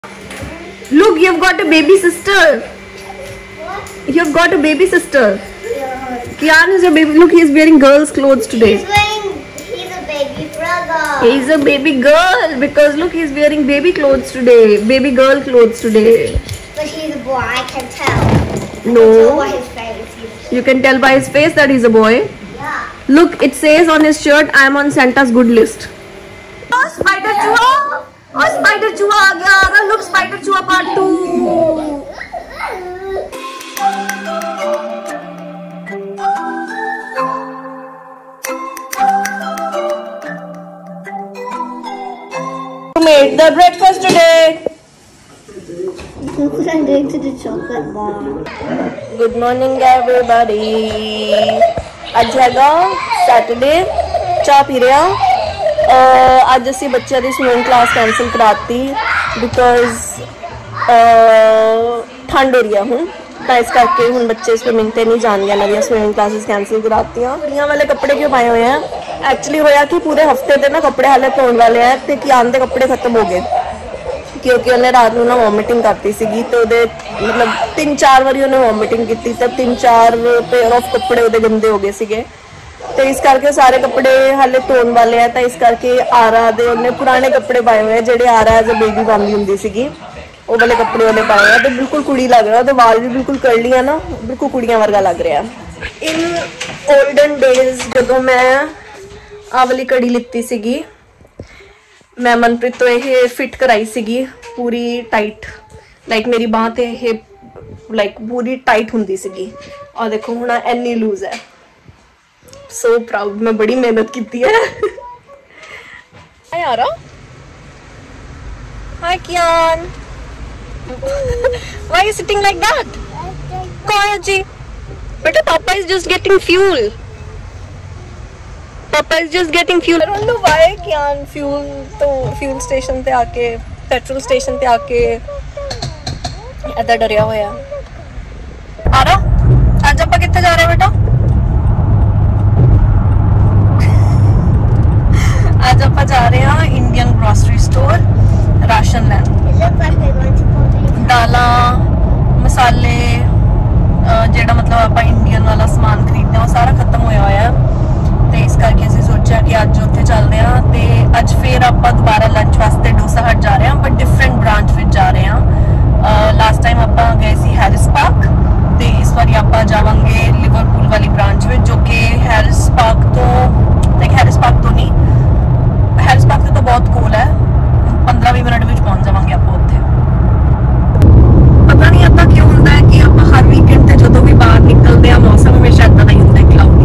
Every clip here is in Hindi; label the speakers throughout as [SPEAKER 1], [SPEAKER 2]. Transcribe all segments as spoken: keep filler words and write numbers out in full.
[SPEAKER 1] Look, you've got a baby sister. You've got a baby sister. Kian is your baby. Look, he's wearing girls' clothes today.
[SPEAKER 2] He's wearing. He's a baby brother.
[SPEAKER 1] He's a baby girl because look, he's wearing baby clothes today. Baby girl clothes today.
[SPEAKER 2] But he's a boy. I can tell.
[SPEAKER 1] No.
[SPEAKER 2] I can tell by his face. He's
[SPEAKER 1] You can tell by his face that he's a boy.
[SPEAKER 2] yeah.
[SPEAKER 1] Look, it says on his shirt, I am on Santa's good list. Oh, spider chua! Oh, spider chua aa gaya. Look, spider chua part two. Who made the breakfast today?
[SPEAKER 2] I'm going to the chocolate bar.
[SPEAKER 1] Good morning everybody. ਅੱਜ ਹੈਗਾ ਸੈਟਰਡੇ ਚਾਹ ਪੀ ਰਿਹਾ ਅੱਜ ਅਸੀਂ ਬੱਚਿਆਂ ਦੀ ਸਵਿਮਿੰਗ ਕਲਾਸ ਕੈਂਸਲ ਕਰਾਤੀ ਬਿਕੋਜ਼ ਠੰਡ ਹੋ ਰਹੀ ਹੈ ਹੁਣ ਤਾਂ ਇਸ ਕਰਕੇ ਹੁਣ ਬੱਚੇ ਸਵਿਮਿੰਗ ਤੇ ਨਹੀਂ ਜਾਣਗੇ ਨਵੀਆਂ ਸਵਿਮਿੰਗ ਕਲਾਸਿਸ ਕੈਂਸਲ ਕਰਾਤੀਆਂ ਕੁੜੀਆਂ ਵਾਲੇ ਕੱਪੜੇ ਕਿਉਂ ਪਾਏ ਹੋਏ ਆ ਐਕਚੁਅਲੀ ਹੋਇਆ ਕਿ ਪੂਰੇ ਹਫਤੇ ਦੇ ਨਾ ਕੱਪੜੇ ਹਾਲੇ ਧੋਣ ਵਾਲੇ ਆ ਤੇ ਕਿ ਆਂਦੇ ਕੱਪੜੇ ਖਤਮ ਹੋ ਗਏ क्योंकि उन्हें रात में ना वॉमिटिंग करती सी तो मतलब तीन चार बारी उन्हें वॉमिटिंग की तो तीन चार पेयर ऑफ कपड़े उहदे गंदे हो गए सीगे तो इस करके सारे कपड़े हाले धोन वाले हैं तो इस करके आरा दे उन्हें पुराने कपड़े पाए हुए हैं जेडे आरा एज अ बेबी पांदी हुंदी सीगी वो वाले कपड़े उन्हें पाए हैं तो बिल्कुल कुड़ी लग रहा तो वाल भी बिल्कुल कर्ली है ना बिल्कुल कुड़ियां वर्गा लग रहा है इन ओल्डन डेज जदों मैं आ वाली कड़ी लित्ती सीगी मैं मनप्रीत तो यह फिट कराई सीगी पूरी टाइट लाइक मेरी बांह ते यह लाइक पूरी टाइट हुंदी सीगी और देखो हुण इन्नी लूज है सो प्राउड मैं बड़ी मेहनत की है यार hi Kian why you sitting like that कौन जी बेटा papa is just getting fuel papa is just getting fuel. I don't know why Kian fuel तो fuel station पे आके petrol station पे आके ऐसा डरिया हुआ है। आ रहा? आज आप कितने जा रहे हैं बेटा? आज आप जा रहे हैं Indian grocery store राशन लेने। दाला, मसाले, जेड़ा मतलब आप इंडियन वाला सामान खरीदते हैं वो सारा खत्म होया हुआ है। ਤੇ ਇਸ ਕਰਕੇ ਅਸੀਂ ਸੋਚਿਆ ਕਿ ਅੱਜ ਉੱਥੇ ਚੱਲਦੇ ਹਾਂ ਤੇ ਅੱਜ ਫੇਰ ਆਪਾਂ ਦੁਬਾਰਾ ਲੰਚ ਵਾਸਤੇ ਡੋਸਾ ਹਟ ਜਾ ਰਹੇ ਹਾਂ ਬਟ ਡਿਫਰੈਂਟ ਬ੍ਰਾਂਚ ਵਿੱਚ ਜਾ ਰਹੇ ਹਾਂ ਲਾਸਟ ਟਾਈਮ ਆਪਾਂ ਗਏ ਸੀ ਹੈਰਿਸ ਪਾਰਕ ਤੇ ਇਸ ਵਾਰੀ ਆਪਾਂ ਜਾਵਾਂਗੇ ਲਿਵਰਪੂਲ ਵਾਲੀ ਬ੍ਰਾਂਚ ਵਿੱਚ ਜੋ ਕਿ ਹੈਰਿਸ ਪਾਰਕ ਤੋਂ ਲਾਈਕ ਹੈਰਿਸ ਪਾਰਕ ਤੋਂ ਨਹੀਂ ਹੈਰਿਸ ਪਾਰਕ ਤੋਂ ਬਹੁਤ ਕੋਲ ਹੈ ਪੰਦਰਾਂ ਵੀਹ ਮਿੰਟ ਵਿੱਚ ਪਹੁੰਚ ਜਾਵਾਂਗੇ ਆਪਾਂ ਉੱਥੇ ਪਤਾ ਨਹੀਂ ਆਪਾਂ ਕਿਉਂ ਹੁੰਦਾ ਹੈ ਕਿ ਆਪਾਂ ਹਰ ਵੀਕਐਂਡ ਤੇ ਜਦੋਂ ਵੀ ਬਾਹਰ ਨਿਕਲਦੇ ਆ ਮੌਸਮ ਹਮੇਸ਼ਾ ਇਦਾਂ ਦਾ ਹੀ ਹੁੰਦਾ ਹੈ cloudy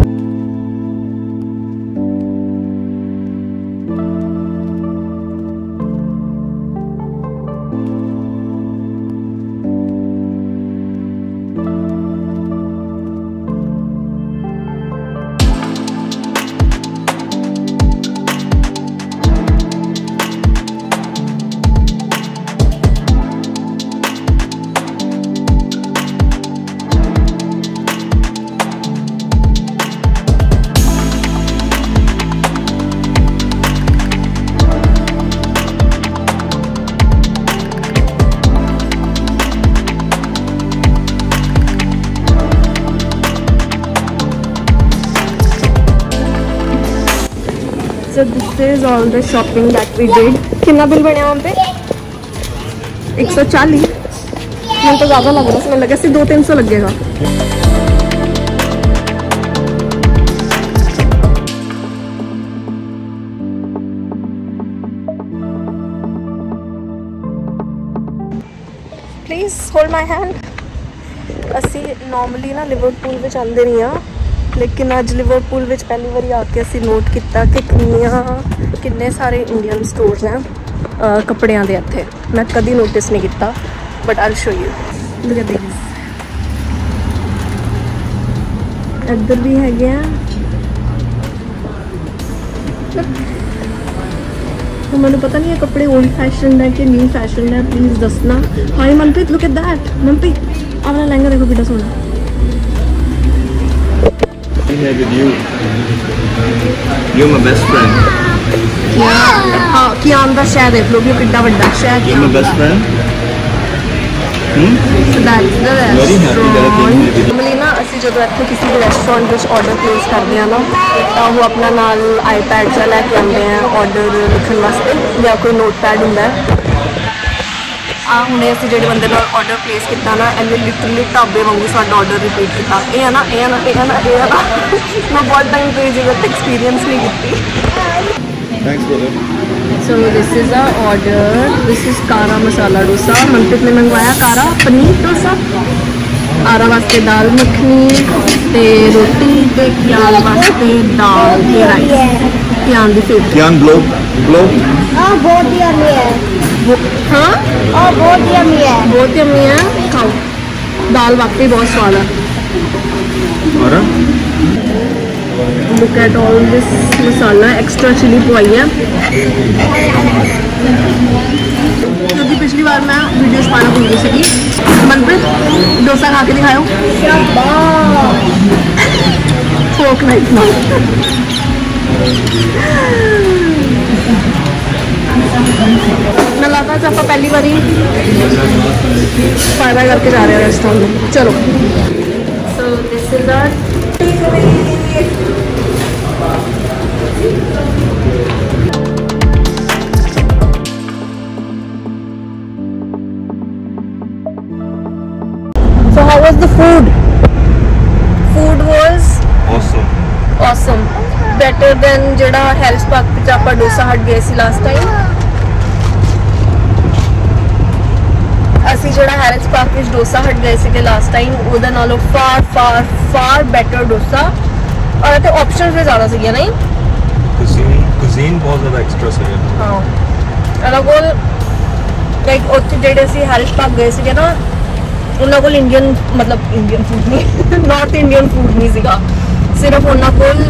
[SPEAKER 1] So this is all the shopping that we did. कितना बिल बनया वहाँ पे एक सौ चालीस मुझे तो ज़्यादा लग रहा है मुझे लगा सिर्फ दो तीन सौ लगेगा प्लीज़ होल्ड माई हैंड असी नॉर्मली ना लिवरपूल में आते नहीं हाँ लेकिन अज लिवरपूल में पहली बार आके असी नोट किया कि किन्नियां किन्ने सारे इंडियन स्टोर्स हैं कपड़ियां दे इत्थे मैं कभी नोटिस नहीं किया but I will show you look at this इधर भी है तो मैंने पता नहीं है कपड़े ओल्ड फैशन है कि न्यू फैशन है प्लीज़ दसना hi Manpreet look at that Manpreet अपना लहंगा देखो कितना सोना
[SPEAKER 3] here with you. You're my best friend.
[SPEAKER 1] हाँ कियान का शह देख लो कि कितना बड़ा शह है।
[SPEAKER 3] My best friend. Hmm?
[SPEAKER 1] So that's the
[SPEAKER 3] Very happy that I came here with you.
[SPEAKER 1] normally ना ਅਸੀਂ ਜਦੋਂ ਇੱਥੇ ਕਿਸੇ ਵੀ ਰੈਸਟੋਰੈਂਟ ਵਿੱਚ ਆਰਡਰ ਪਲੇਸ ਕਰਦੇ ਆ ਨਾ ਤਾਂ ਉਹ ਆਪਣਾ ਨਾਲ ਆਈਪੈਡ ਜਾਂ ਲੈ ਕੇ ਆਉਂਦੇ ਆ ਆਰਡਰ ਲਿਖਣ ਵਾਸਤੇ ਜਾਂ ਕੋਈ ਨੋਟਪੈਡ ਹੁੰਦਾ ਹੈ। ਆ ਹੁਣੇ ਅਸੀਂ ਜਿਹੜੇ ਬੰਦੇ ਨਾਲ ਆਰਡਰ ਪਲੇਸ ਕੀਤਾ ਨਾ ਇਹਨੇ ਲਿਟਰਲੀ ਢਾਬੇ ਵਾਂਗੂ ਸਾਡਾ ਆਰਡਰ ਰਿਪੀਟ ਕੀਤਾ। ਇਹ ਆ ਨਾ ਇਹ ਆ ਨਾ ਇਹ ਆ ਨਾ ਇਹ ਆ ਨਾ ਮੈਂ ਬਹੁਤ ਟਾਈਮ ਤੋਂ ਇਹ ਜਗ੍ਹਾ ਤੇ ਐਕਸਪੀਰੀਅੰਸ ਨਹੀਂ ਕੀਤੀ।
[SPEAKER 3] Thanks, brother.
[SPEAKER 1] So this is our order. This is कारा मसाला डोसा। मनप्रीत ने मंगवाया कारा पनीर डोसा, आरा वास्ते दाल मखनी ते रोटी ते कियान वास्ते दाल ते राइस। कियान दी favourite.
[SPEAKER 3] Kian, blow, blow.
[SPEAKER 2] Oh, बहुत yummy है।
[SPEAKER 1] हाँ
[SPEAKER 2] Oh, बहुत yummy है।
[SPEAKER 1] बहुत यम्मी है, खाओ। दाल वाकई बहुत स्वाद है।
[SPEAKER 3] और
[SPEAKER 1] Look at all this masala, extra chilli पवाई है क्योंकि पिछली बार मैं वीडियोस पाना भूल गई थी। मनप्रीत डोसा खा के दिखाओ। फोक नाइफ ना मैं लगा था आप पहली बार ही फायदा करके जा रहे हैं रेस्टोरेंट में। चलो so this is our So how was the food? Food was
[SPEAKER 3] awesome.
[SPEAKER 1] awesome. Better than ਜਿਹੜਾ ਹੈਲਥ ਪਾਰਕ ਵਿੱਚ ਆਪਾਂ ਡੋਸਾ ਹਟ ਗਏ ਸੀ ਲਾਸਟ ਟਾਈਮ। ਅਸੀਂ ਜਿਹੜਾ ਹੈਲਥ ਪਾਰਕ ਵਿੱਚ ਡੋਸਾ ਹਟ ਗਏ ਸੀਗੇ ਲਾਸਟ ਟਾਈਮ ਉਹਦੇ ਨਾਲੋਂ far far far better dosa ਔਰ ਇੱਥੇ ਆਪਸ਼ਨਸ ਵੀ ਜ਼ਿਆਦਾ ਸੀਗੀਆਂ ਨਹੀਂ।
[SPEAKER 3] Cuisine, cuisine बहुत ज़्यादा extra से है.
[SPEAKER 1] ਹਾਂ ਇਹਨਾਂ ਕੋਲ ਲਾਈਕ ਉੱਥੇ ਜਿਹੜੇ ਅਸੀਂ ਹੈਲਥ ਪਾਰਕ ਗਏ ਸੀਗੇ ਨਾ ਉਹਨਾਂ ਕੋਲ ਇੰਡੀਅਨ ਮਤਲਬ ਇੰਡੀਅਨ ਫੂਡ ਨਹੀਂ ਨਾਰਥ ਇੰਡੀਅਨ ਫੂਡ ਨਹੀਂ ਸੀਗਾ ਸਿਰਫ ਉਹਨਾਂ ਕੋਲ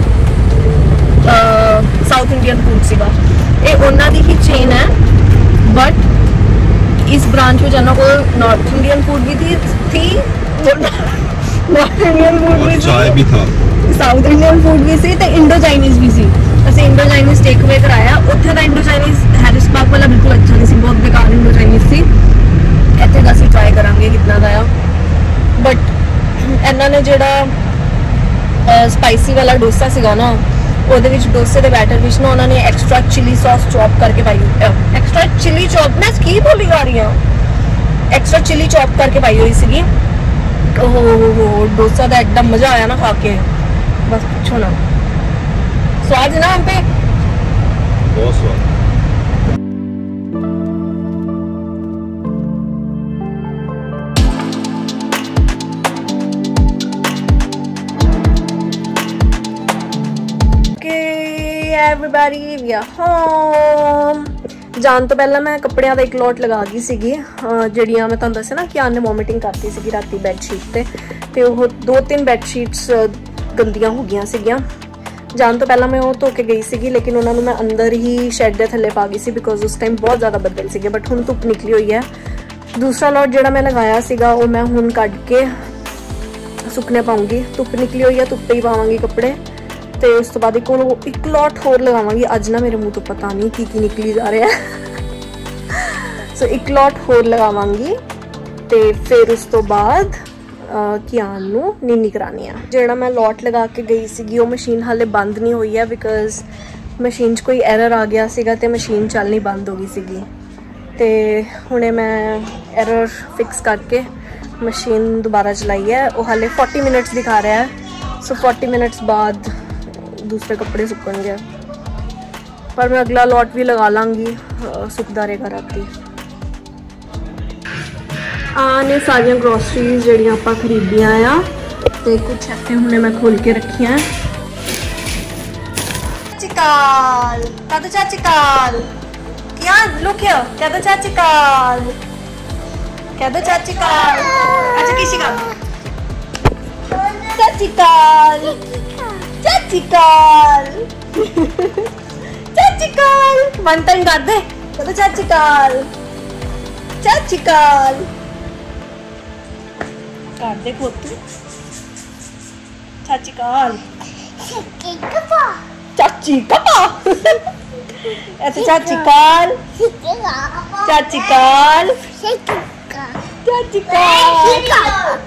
[SPEAKER 1] ਸਾਊਥ ਇੰਡੀਅਨ ਫੂਡ ਸੀਗਾ। ਇਹ ਉਹਨਾਂ ਦੀ ਹੀ ਚੇਨ ਹੈ ਬਟ इस ब्रांच में जाना कोई नॉर्थ इंडियन फूड भी थी थी नॉर्थ इंडियन फूड भी
[SPEAKER 3] चाय भी था,
[SPEAKER 1] साउथ इंडियन फूड भी सी ते इंडो चाइनीज भी सी। ਅਸੀਂ ਇੰਡੋ ਚਾਈਨੀਜ਼ ਟੇਕ ਅਵੇ ਕਰਾਇਆ ਉੱਥੇ ਦਾ ਇੰਡੋ ਚਾਈਨੀਜ਼ ਹੈਰਿਸ ਪਾਰਕ ਵਾਲਾ ਬਿਲਕੁਲ ਅੱਛਾ ਨਹੀਂ ਸੀ, ਬਹੁਤ ਬੇਕਾਰ ਇੰਡੋ ਚਾਈਨੀਜ਼ ਸੀ। ਇੱਥੇ ਦਾ ਅਸੀਂ ਟਰਾਈ ਕਰਾਂਗੇ ਕਿੰਨਾ ਦਾ ਆ ਬਟ ਇਹਨਾਂ ਨੇ ਜਿਹੜਾ ਸਪਾਈਸੀ ਵਾਲਾ ਡੋਸਾ ਸੀਗਾ ਨਾ ਉਹਦੇ ਵਿੱਚ ਡੋਸੇ ਦੇ ਬੈਟਰ ਵਿੱਚ ਨਾ ਉਹਨਾਂ ਨੇ ਐਕਸਟਰਾ ਚਿਲੀ ਸੌਸ ਚੌਪ ਕਰਕੇ ਪਾਈ ਐਕਸਟਰਾ ਚਿਲੀ ਚੌਪ ਮੈਂ ਕੀ ਬੋਲੀ ਜਾ ਰਹੀ ਹਾਂ ਐਕਸਟਰਾ ਚਿਲੀ ਚੌਪ ਕਰਕੇ ਪਾਈ ਹੋਈ ਸੀਗੀ। ਓਹ ਡੋਸਾ ਦਾ ਇੱਕਦਮ ਮਜ਼ਾ ਆਇਆ ਨਾ ਖਾ ਕੇ ਬਸ ਪੁੱਛੋ ਨਾ स्वाद है ना हम पे
[SPEAKER 3] बहुत स्वाद।
[SPEAKER 1] Everybody we are home. जान तो पहला मैं कपड़ियां ਦਾ ਇੱਕ ਲੋਟ ਲਗਾ ਗਈ ਸੀਗੀ ਜਿਹੜੀਆਂ ਮੈਂ ਤੁਹਾਨੂੰ ਦੱਸਿਆ ਨਾ ਕਿ ਆਨੇ ਵੋਮਿਟਿੰਗ ਕਰਤੀ ਸੀਗੀ ਰਾਤੀ ਬੈੱਡ ਸ਼ੀਟ ਤੇ ਤੇ ਉਹ ਦੋ ਤਿੰਨ ਬੈੱਡ ਸ਼ੀਟਸ ਗੰਦੀਆਂ ਹੋ ਗਈਆਂ ਸੀਗੀਆਂ। ਜਾਣ ਤੋਂ ਪਹਿਲਾਂ ਮੈਂ ਉਹ ਧੋ ਕੇ ਗਈ ਸੀਗੀ ਲੇਕਿਨ ਉਹਨਾਂ ਨੂੰ ਮੈਂ ਅੰਦਰ ਹੀ ਸ਼ੈੱਡ ਦੇ ਥੱਲੇ ਪਾ ਗਈ ਸੀ ਬਿਕੋਜ਼ ਉਸ ਟਾਈਮ ਬਹੁਤ ਜ਼ਿਆਦਾ ਬੱਦਲ ਸੀਗੇ ਬਟ ਹੁਣ ਧੁੱਪ ਨਿਕਲੀ ਹੋਈ ਹੈ। ਦੂਸਰਾ ਲੋਟ ਜਿਹੜਾ ਮੈਂ ਲਗਾਇਆ ਸੀਗਾ ਉਹ ਮੈਂ ਹੁਣ ਕੱਢ ਕੇ ਸੁੱਕਣੇ ਪਾਉਂਗੀ। ਧੁੱਪ ਨਿਕਲੀ ਹੋਈ ਹੈ ਧੁੱਪੇ ਹੀ ਪਾਵਾਂਗੀ ਕੱਪੜੇ ਤੇ ਉਸ ਤੋਂ ਬਾਅਦ ਇੱਕ ਇੱਕ ਲੋਟ ਹੋਰ ਲਗਾਵਾਂਗੀ। ਅੱਜ ਨਾ ਮੇਰੇ ਮੂੰਹ ਤੋਂ ਪਤਾ ਨਹੀਂ ਕੀ ਕੀ ਨਿਕਲੀ ਜਾ ਰਿਹਾ ਸੋ ਇੱਕ ਲੋਟ ਹੋਰ ਲਗਾਵਾਂਗੀ ਤੇ ਫਿਰ ਉਸ ਤੋਂ ਬਾਅਦ ਕਿਆਨ ਨੂੰ ਨੀਨੀ ਕਰਾਣੀ ਆ। ਜਿਹੜਾ ਮੈਂ ਲੋਟ ਲਗਾ ਕੇ ਗਈ ਸੀਗੀ ਉਹ ਮਸ਼ੀਨ ਹਾਲੇ ਬੰਦ ਨਹੀਂ ਹੋਈ ਹੈ ਬਿਕੋਜ਼ ਮਸ਼ੀਨ 'ਚ ਕੋਈ ਐਰਰ ਆ ਗਿਆ ਸੀਗਾ ਤੇ ਮਸ਼ੀਨ ਚੱਲਣੀ ਬੰਦ ਹੋ ਗਈ ਸੀਗੀ ਤੇ ਹੁਣੇ ਮੈਂ ਐਰਰ ਫਿਕਸ ਕਰਕੇ ਮਸ਼ੀਨ ਦੁਬਾਰਾ ਚਲਾਈ ਹੈ। ਉਹ ਹਾਲੇ ਚਾਲੀ ਮਿੰਟਸ ਦਿਖਾ ਰਿਹਾ ਹੈ ਸੋ ਚਾਲੀ ਮਿੰਟਸ ਬਾਅਦ दूसरे कपड़े सुकणगे पर मैं अगला लॉट भी लगा लांगी सुकदा रहेगा राती। आने सारिया ग्रोसरीज जड़ियां आपां खरीदियां आ ते कुछ इत्थे हुणे मैं खोल के रखियां। चाचिकाल कदो चाचिकाल क्या लुक हियर कदो चाचिकाल कदो चाचिकाल अच्छा किसी का चाचिकाल चाचिकाल चाचिकाल वन टाइम कर दे तो चाचिकाल चाचिकाल कर दे पोतू चाचिकाल चाची कपा अच्छा चाची काल, चाची काल, चाची काल।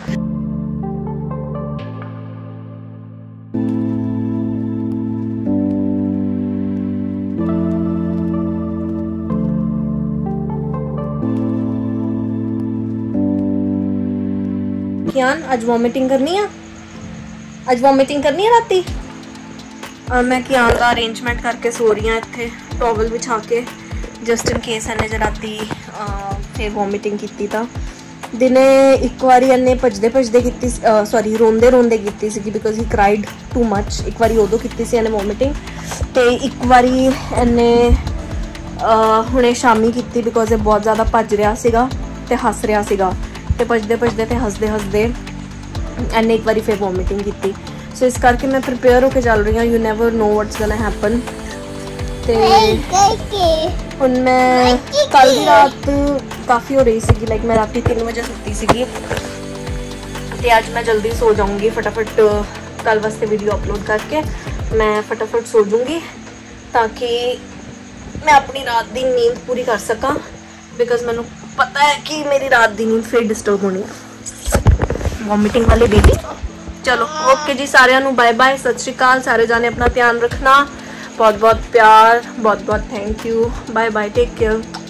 [SPEAKER 1] कियान आज वॉमिटिंग करनी है, आज वॉमिटिंग करनी है राती। और मैं कियान का अरेंजमेंट करके सो रही हूँ इत्थे टॉवल बिछा के, जस्ट इन केस इन्हें जो राती फिर वॉमिटिंग की था। दिने एक बारी इन्हें भजदे भजदे की, सॉरी रोंदे रोंदे की सी, because he cried too much. एक बारी उदों की सी इन्हें वॉमिटिंग, तो एक बारी इन्हें हुणे शामी की, बिकॉज ये बहुत ज़्यादा भज रहा सीगा ते हस रहा सीगा, ते भजदे भजदे ते हसदे हसदे इन्हें एक बारी फिर वॉमिटिंग की। सो इस करके मैं प्रिपेयर होकर चल रही हूँ। You never know what's gonna happen. ते हुण मैं कल दी रात काफ़ी हो रही सी, लाइक मैं रात तीन बजे सुती सी, ते अज मैं जल्दी सो जाऊँगी फटाफट। कल वास्ते वीडियो अपलोड करके मैं फटाफट सो जाऊँगी, ताकि मैं अपनी रात की नींद पूरी कर सका, बिकॉज मैनू पता है कि मेरी रात की नींद फिर डिस्टर्ब होनी है वॉमिटिंग वाले बेबी। चलो ओके जी, सारिਆਂ ਨੂੰ बाय बाय, सत श्री अकाल। सारे जाने अपना ध्यान रखना, बहुत बहुत प्यार, बहुत बहुत thank you, bye bye, take care.